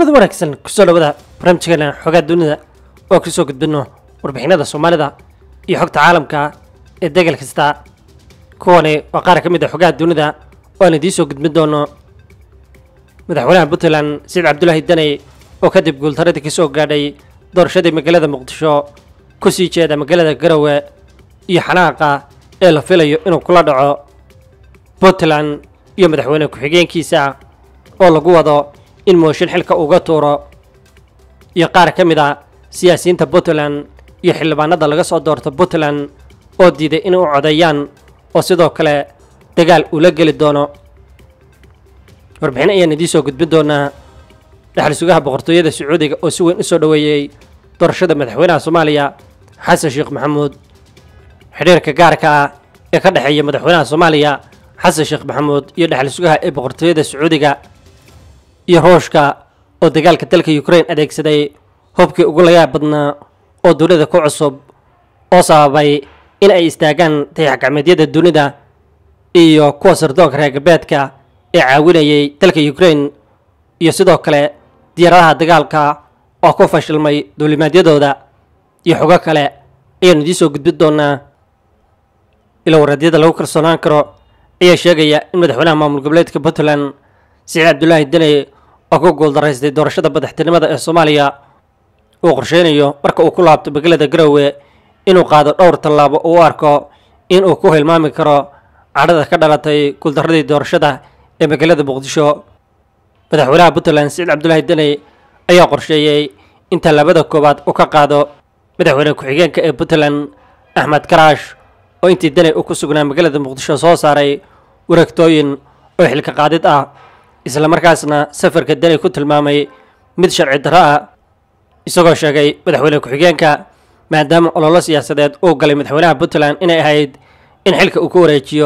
kulanada wanaagsan kusoo dhawaada barnaamijkeena xogaa dunida oo ka soo gudbino warbixinada Soomaalida iyo xogta caalamka ee degal kasta. kuwani waa qaar ka mid ah xogaa dunida oo aan idiin soo gudbin doono. madaxweynaha Puntland Saciid Cabdullaahi Dani oo kadib guuldaradii ka soo gaadhay doorashadii magaalada Muqdisho ku sii jeeda magaalada Garowe iyo xanaaqa ee la filayo inuu kula dhaco Puntland iyo madaxweyne ku-xigeenkiisa oo lagu wado in mooshin xilka uga tuuro iyo qaar ka mid ah siyaasiyiinta Puntland iyo xildhibaanada laga soo doorto Puntland oo diiday in uu codeeyaan oo sidoo kale dagaal ula geli doono. warbixin ayaan idiin soo gudbin doonaa. dhaxal sugaha boqortooyada Sacuudiga oo si weyn u soo dhaweeyay doorashada madaxweynaha Soomaaliya Xasan Sheekh Maxamuud. xiriirka gaarka ah ee ka dhaxeeya madaxweynaha Soomaaliya Xasan Sheekh Maxamuud iyo dhaxal sugaha ee boqortooyada Sacuudiga iyo Ruushka oo dagaalka dalka Ukraine adeegsaday hubkii ugu layaab badnaa oo dowladda ku cusub oo sababay in ay istaagaan dayax-gacmeedyada dunida iyo kuwa sirdoonka reer galbeedka ee caawinayay dalka Ukraine iyo sidoo kale diyaaradaha dagaalka oo ku fashilmay duulimaadyadooda iyo xogo kale ayaan idiin soo gudbin doonaa. ila waradyada lagu kalsoonaan karo ayaa sheegaya in madaxweynaha maamul goboleedka Puntland Saciid Cabdullaahi Dani oo ku guuldaraystay doorashada madaxtinimada ee Soomaaliya uu qorsheynayo marka uu ku laabto magaalada Garowe inuu qaado dhowr tallaabo oo uu arko in uu ku hilmaami karo cadhada ka dhalatay guuldaradii doorashada ee magaalada Muqdisho. madaxweynaha Puntland Saciid Cabdullaahi Dani ayaa qorsheeyay in tallaabada koowaad uu ka qaado madaxweyne ku-xigeenka ee Puntland Axmed Karaash oo intii Dani uu ku sugnaa magaalada Muqdisho soo saaray wareegtooyin oo xilka qaadid ah isla markaasna safarka Dani ku tilmaamay mid sharci darro ah isagoo sheegay madaxweyne ku-xigeenka maadaama ololo siyaasadeed uu galay madaxweynaha Puntland inay ahayd in xilka uu ku wareejiyo.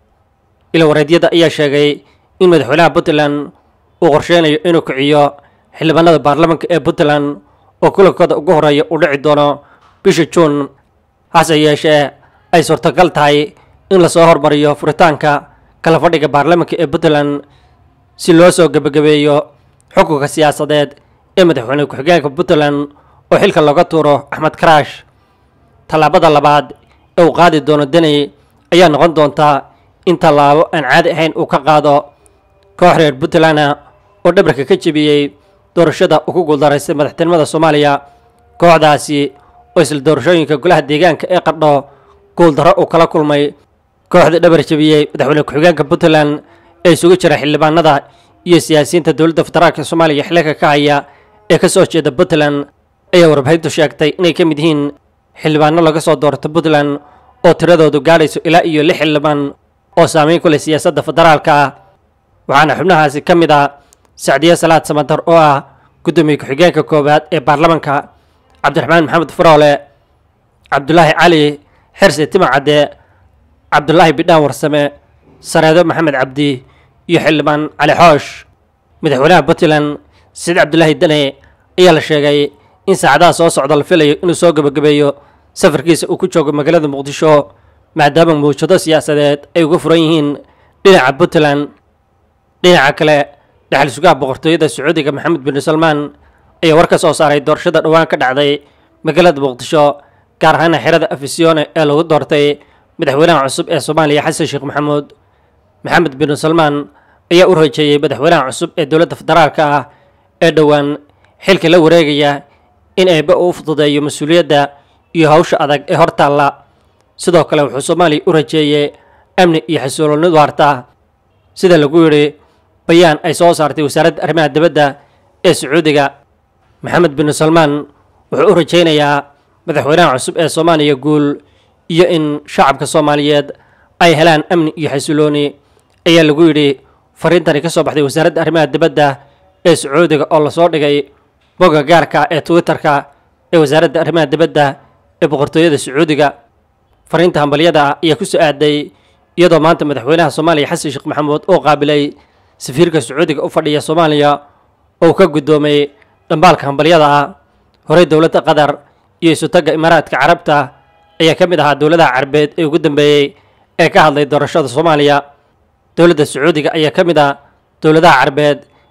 ila waradyada ayaa sheegay in madaxweynaha Puntland uu qorsheynayo inuu kiciyo xildhibaanada baarlamaanka ee Puntland oo kulankooda ugu horeeya u dhici doono bisha Juun. hase yeeshee ay suurtagal tahay in lasoo hormariyo furitaanka kala fadhiga baarlamaanka ee Puntland si loo soo gabagabeeyo xukunka siyaasadeed ee madaxweyne ku-xigeenka Puntland oo xilka looga tuuro Axmed Karaash. tallaabada labaad ee uu qaadi doono Dani ayaa noqon doonta in tallaabo aan caadi ahayn uu ka qaado koox reer Puntland oo dhabarka ka jebiyey doorashada ugu guuldaraystay madaxtinimada Soomaaliya. kooxdaasi oo isla doorashooyinka golaha deegaanka ee qardho guuldarro uu kala kulmay kooxda dhabar jebiyey madaxweyne ku-xigeenka Puntland ee isugu jira xildhibaanada iyo siyaasiyiinta dowladda federaalka Soomaaliya xilka ka haya ee ka soo jeeda Puntland ayaa warbaahintu sheegtay inay ka mid yihiin xildhibaano laga soo doorto Puntland oo tiradoodu gaadhayso ilaa iyo 6 xildhibaan oo saameyn ku leh siyaasadda federaalka ah. waxaana xubnahaasi ka mid ah Sacdiye Salaad Samatar oo ah gudoomiye ku-xigeenka koowaad ee baarlamaanka, Cabdiraxmaan Maxamed Faroole, Cabdullaahi Cali Xirsi Timacade, Cabdullaahi Bidhaan Warsame, Sareedo Maxamed Cabdi iyo xildhibaan Cali Xoosh. madaxweynaha Puntland Saciid Cabdullaahi Dani ayaa la sheegay in saacadaha soo socda la filayo inuu soo gabagabeeyo safarkiisa uu ku joogo magaalada Muqdisho maadaama mawjado siyaasadeed ay uga furan yihiin dhinaca Puntland. dhinaca kale dhaxal sugaha boqortooyada Sacuudiga Maxamed bin Salmaan ayaa war ka soo saaray doorashada dhawaan ka dhacday magaalada Muqdisho gaar ahaan xerada Afisyoone ee lagu doortay madaxweynaha cusub ee Soomaaliya Xasan Sheekh Maxamuud. Maxamed bin Salmaan ayaa u rajeeyay madaxweynaha cusub ee dowladda federaalka ah ee dhawaan xilka la wareegaya in ayba u fududeeyo mas'uuliyadda iyo hawsha adag ee hortaalla. sidoo kale wuxuu Soomaaliya u rajeeyay amni iyo xasilooni waarta sida lagu yiri bayaan ay soo saartay wasaaradda arrimaha dibadda ee Sacuudiga. Maxamed bin Salmaan wuxuu u rajeynayaa madaxweynaha cusub ee Soomaaliya guul iyo in shacabka Soomaaliyeed ay helaan amni iyo xasilooni ayaa lagu yiri fariintani ka soo baxday wasaaradda arrimaha dibadda ee Sacuudiga oo la soo dhigay bogga gaarka ee Twitter-ka ee wasaaradda arrimaha dibadda ee boqortooyada Sacuudiga. fariinta hambaliyada ayaa ku soo aaday iyadoo maanta madaxweynaha Soomaaliya Xasan Sheekh Maxamuud oo qaabilay safiirka Sacuudiga u fadhiya Soomaaliya oo ka gudoomay dhambaalka hambaliyada ah. horey dowladda Qatar iyo isutaga Imaaraadka Carabta ayaa ka mid ahaa dowladaha Carabeed ee ugu dambeeyay ee ka hadlay doorashada Soomaaliya. dowladda Sacuudiga ayaa ka mid ah dowladaha Carabeed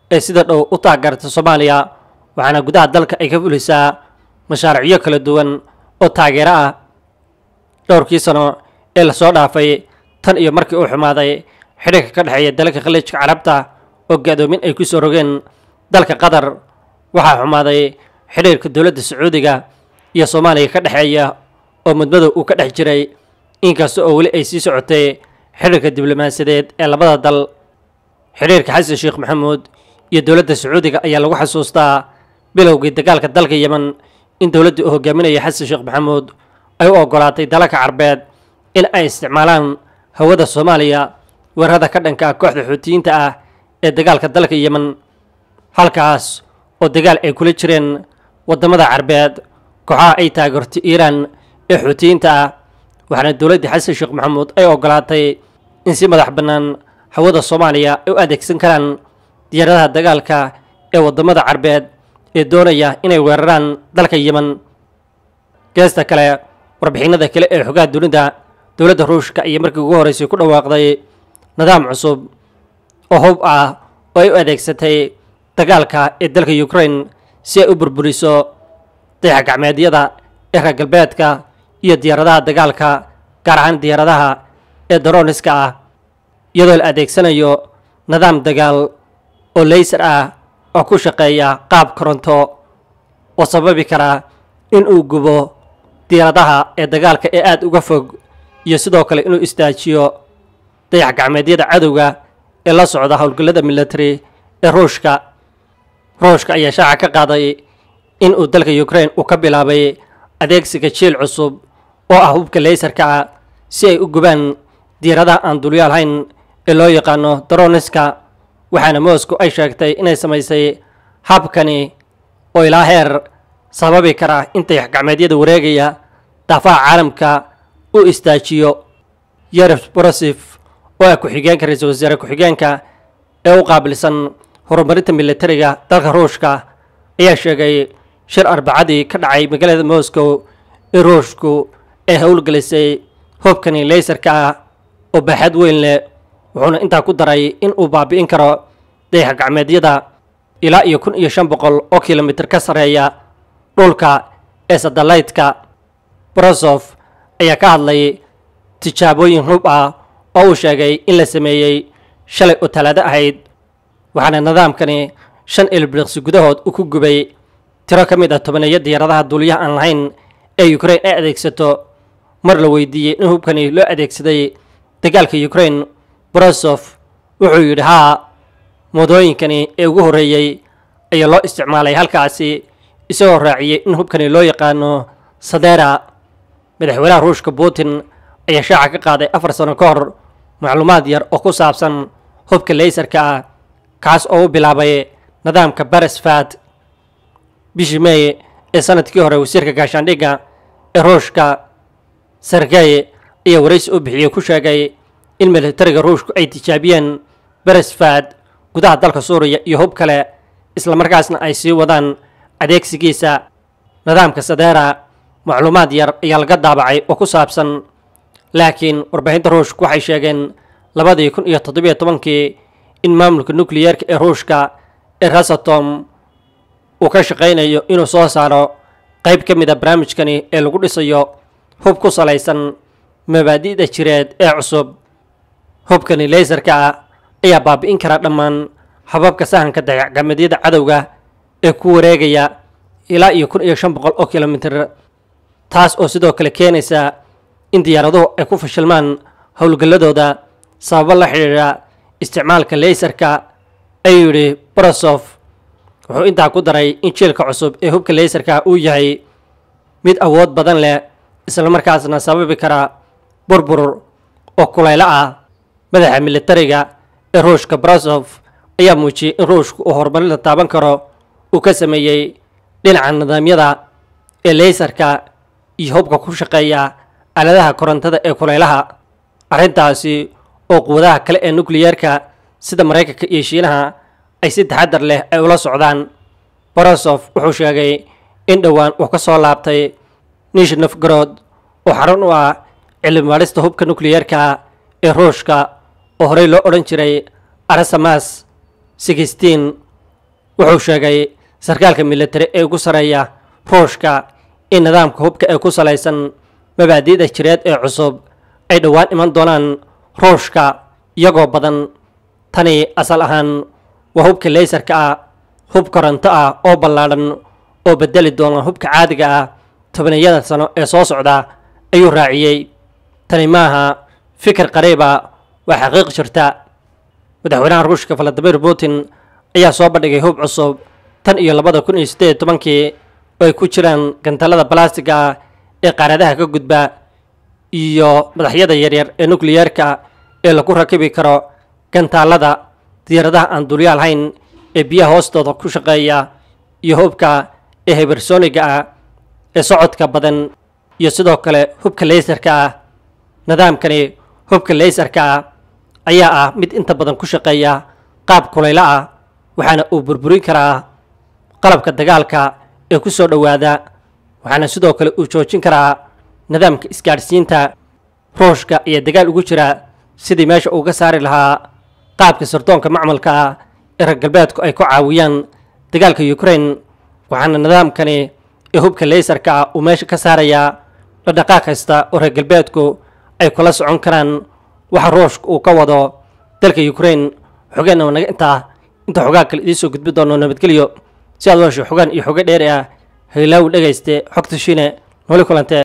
ee sida dhow u taageerta Soomaaliya waxaana gudaha dalka ay ka fulisaa mashaariicyo kala duwan oo taageero ah dhowrkii sano ee la soo dhaafay tan iyo markii uu xumaaday xiriirka ka dhexeeya dalalka khaliijka carabta oo gaadoomin ay ku soo rogeen dalka Qatar waxaa xumaaday xiriirka dowladda Sacuudiga iyo Soomaaliya ka dhexeeya oo muddo uu ka dhex jiray inkasta oo weli ay sii socotay xiriirka diblomaasiyadeed ee labada dal xiriirka Xasan Sheekh Maxamuud iyo dowladda Sacuudiga ayaa lagu xasuustaa bilowgii dagaalka dalka Yemen in dowladda uu hogaaminayay Xasan Sheekh Maxamuud ay u ogolaatay dalalka Carbeed in ay isticmaalaan hawada Soomaaliya weerarada ka dhanka ah kooxda Xuutiyiinta ah ee dagaalka dalka Yemen halkaas oo dagaal ay kula jireen wadamada Carbeed kooxaha ay taageerto Iiraan ee Xuutiyiinta ah waxaana dowladda Xasan Sheekh Maxamuud ay ogolaatay in si madax bannaan hawada Soomaaliya ay u adeegsan karaan diyaaradaha dagaalka ee wadamada Carbeed ee doonaya inay weeraraan dalka Yemen geesta kale warbixinada kale ee xogaha dunida dowladda Ruushka ayaa markii ugu horeysay ku dhawaaqday nidaam cusub oo hub ah oo ay u adeegsatay dagaalka ee dalka Ukraine si ay u burburiso dayax-gacmeedyada ee reer galbeedka iyo diyaaradaha dagaalka gaar ahaan diyaaradaha ee droniska ah iyadoo la adeegsanayo nidaam dagaal oo laser ah oo ku shaqeeya qaab koronto oo sababi kara in uu gubo diyaaradaha ee dagaalka ee aad uga fog iyo sidoo kale inuu istaajiyo dayax-gacmeedyada cadowga ee la socda howlgallada military ee Ruushka ayaa shaaca ka qaaday in uu dalka Ukraine uu ka bilaabay adeegsiga jiil cusub oo ah hubka laserka ah si ay u gubaan diyaaradaha aan duuliyaal lahayn ee loo yaqaano droniska waxaana Moscow ay sheegtay inay samaysay habkani oo ilaa heer sababi kara in dayax-gacmeedyada wareegaya daafaha caalamka uu istaajiyo Yevgeny Borisov oo ah ku-xigeenka ra'iisul wasaare ku-xigeenka ee u qaabilsan horumarinta militariga dalka Ruushka ayaa sheegay shir Arbacadii ka dhacay magaalada Moscow ee Ruushku ay howlgelisay hubkani laserka ah oo baaxad weyn leh wuxuuna intaa ku daray in uu baabi'in karo dayax-gacmeedyada ilaa iyo 1500 oo kiiloomitir ka sareeya dhulka ee satellite-ka Borisov ayaa ka hadlay tijaabooyin hub ah oo uu sheegay in la sameeyay shalay oo Talaado ahayd waxaana nidaamkani 5 ilbiriqsi gudahood uu ku gubay tiro ka mid ah 10 diyaaradaha duuliyaha aan lahayn ee Ukraine ay adeegsato mar la weydiiyay in hubkani loo adeegsaday dagaalka Ukraine Borisov wuxuu yidhi haa moodooyinkani ee ugu horeeyay ayaa loo isticmaalay halkaasi isagoo raaciyay in hubkani loo yaqaano Sadera madaxweynaha Ruushka Putin ayaa shaaca ka qaaday 4 sano ka hor macluumaad yar oo ku saabsan hubka laserka ah kaas oo u bilaabay nidaamka Beresford bishii May ee sanadkii hore wasiirka gaashaandhigga ee Ruushka Sergey ayaa waraysi u bixiyay ku sheegay in militariga Ruushku ay tijaabiyeen Beresford gudaha dalka Suuriya iyo hub kale isla markaasna ay sii wadaan adeegsigiisa nidaamka Sadera macluumaad yar ayaa laga daabacay oo ku saabsan laakiin warbaahinta Ruushku waxay sheegeen 2017 in maamulka nukliyeerka ee Ruushka ee Rosatom uu ka shaqeynayo inuu soo saaro qayb ka mid ah barnaamijkani ee lagu dhisayo hub ku salaysan mabaadi'da jireed ee cusub hubkani laserka ah ayaa baabi'in kara dhammaan hababka sahanka dayax-gacmeedyada cadowga ee ku wareegaya ilaa iyo 1500 oo kiiloomitir taas oo sidoo kale keenaysa in diyaaraduhu ay ku fashilmaan howlgalladooda sababo la xiriira isticmaalka laserka ayuu yidhi Borisov wuxuu intaa ku daray in jiilka cusub ee hubka laserka uu yahay mid awood badan leh isla markaasna sababi kara burbur oo kulayl ah madaxa militariga ee Ruushka Borisov ayaa muujiyay in Ruushku uu horumarin taaban karo uu ka sameeyay dhinaca nidaamyada ee laserka iyo hubka ku shaqeeya aaladaha korontada ee kulaylaha arrintaasi oo quwadaha kale ee nukliyeerka sida Mareykanka iyo Shiinaha ay si taxadar leh ay ula socdaan Borisov wuxuu sheegay in dhawaan uu ka soo laabtay Nizhny Novgorod oo xarun u ah cilmi baarista hubka nukliyeerka ee Ruushka oo horey loo odhan jiray Arsemas 16 wuxuu sheegay sarkaalka militari ee ugu sareeya ruushka in nidaamka hubka ee ku salaysan mabaadi'da jireed ee cusub ay dhowaan iman doonaan ruushka iyagoo badan. tani asal ahaan waa hubka leysarka ah, hub koronto ah oo ballaadhan oo bedeli doona hubka caadiga ah tobaniyada sano ee soo socda, ayuu raaciyey. tani maaha fikir qariiba, waa xaqiiq jirta. madaxweynaha ruushka Vladimir Putin ayaa soo bandhigay hub cusub tan iyo 2018 oo ay ku jiraan gantalada balastiga ah ee qaaradaha ka gudba iyo madaxyada yaryar ee nukliyeerka ee lagu rakibi karo gantaalada diyaaradaha aan duuliyaal hayn ee biyaha hoostooda ku shaqeeya, iyo hubka ee hypersoniga ah ee socodka badan, iyo sidoo kale hubka laserka ah. nidaamkani hubka laserka ah ayaa ah mid inta badan ku shaqeeya qaab kulayla ah, waxaana uu burburin karaa qalabka dagaalka ee ku soo dhowaada, waxaana sidoo kale uu joojin karaa nidaamka isgaadhsiinta ruushka iyo dagaal ugu jira sidii meesha uga saari lahaa qaabka sirdoonka macmalka ah ee reer galbeedku ay ku caawiyaan dagaalka Ukraine. waxaana nidaamkani ee hubka laserka ah uu meesha ka saarayaa dhaqdhaqaaq kasta oo reer galbeedku ay kula socon karaan waxa ruushka uu ka wado dalka Ukraine. xogeena naga inta xogaa kale idin soo gudbi doono. nabadgelyo. si aad u hesho xogaan iyo xogo dheeri ah, haylaw dhagayste xogta Shiine nooli kulante.